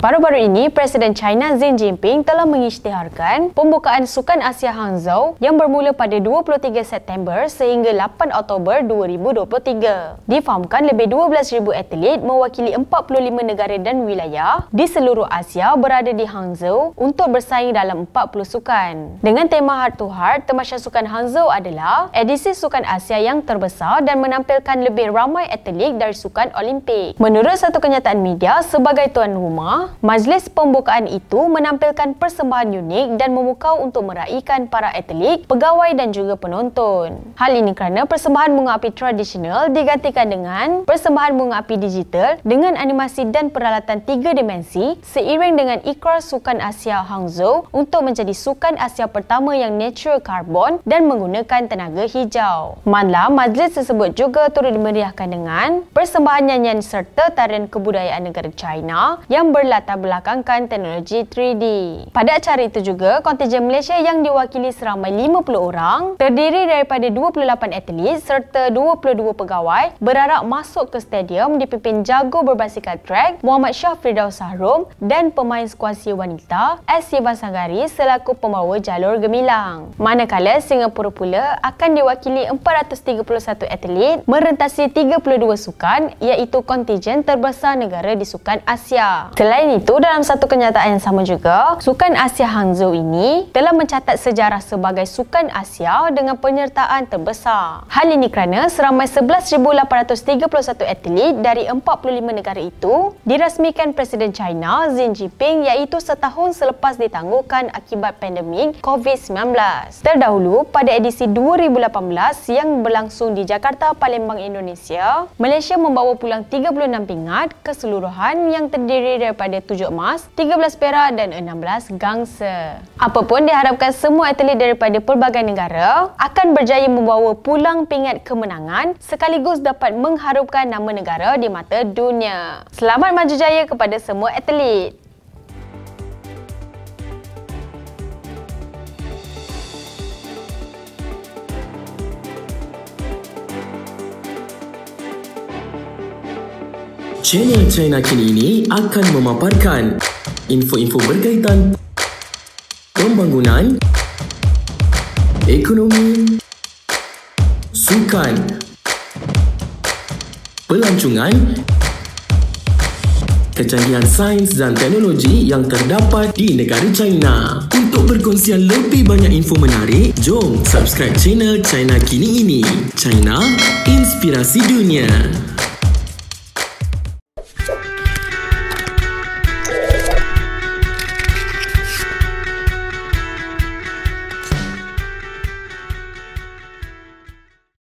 Baru-baru ini, Presiden China Xi Jinping telah mengisytiharkan pembukaan Sukan Asia Hangzhou yang bermula pada 23 September sehingga 8 Oktober 2023. Difahamkan lebih 12,000 atlet mewakili 45 negara dan wilayah di seluruh Asia berada di Hangzhou untuk bersaing dalam 40 sukan. Dengan tema Heart to Heart, Tamasya Sukan Hangzhou adalah edisi Sukan Asia yang terbesar dan menampilkan lebih ramai atlet dari sukan Olimpik. Menurut satu kenyataan media, sebagai tuan rumah, majlis pembukaan itu menampilkan persembahan unik dan memukau untuk meraihkan para atlet, pegawai dan juga penonton. Hal ini kerana persembahan bunga api tradisional digantikan dengan persembahan bunga api digital dengan animasi dan peralatan 3 dimensi seiring dengan ikrar Sukan Asia Hangzhou untuk menjadi Sukan Asia pertama yang natural carbon dan menggunakan tenaga hijau. Malam majlis tersebut juga turut dimeriahkan dengan persembahan nyanyian serta tarian kebudayaan negara China yang berlatar belakangkan teknologi 3D. Pada acara itu juga, kontingen Malaysia yang diwakili seramai 50 orang terdiri daripada 28 atlet serta 22 pegawai berharap masuk ke stadium dipimpin jago berbasikal track Muhammad Shah Firdaus Sahrom dan pemain skuasi wanita S. Siva Sanggari selaku pembawa jalur gemilang. Manakala Singapura pula akan diwakili 431 atlet merentasi 32 sukan iaitu kontingen terbesar negara di Sukan Asia. Selain itu, dalam satu kenyataan yang sama juga, Sukan Asia Hangzhou ini telah mencatat sejarah sebagai Sukan Asia dengan penyertaan terbesar. Hal ini kerana seramai 11,831 atlet dari 45 negara itu dirasmikan Presiden China Xi Jinping iaitu setahun selepas ditangguhkan akibat pandemik COVID-19. Terdahulu, pada edisi 2018 yang berlangsung di Jakarta, Palembang, Indonesia, Malaysia membawa pulang 36 pingat keseluruhan yang terdiri daripada 7 emas, 13 perak dan 16 gangsa. Apapun, diharapkan semua atlet daripada pelbagai negara akan berjaya membawa pulang pingat kemenangan sekaligus dapat mengharumkan nama negara di mata dunia. Selamat maju jaya kepada semua atlet. Channel China Kini ini akan memaparkan info-info berkaitan pembangunan, ekonomi, sukan, pelancongan, kecanggihan sains dan teknologi yang terdapat di negara China. Untuk perkongsian lebih banyak info menarik, jom subscribe channel China Kini ini. China, inspirasi dunia.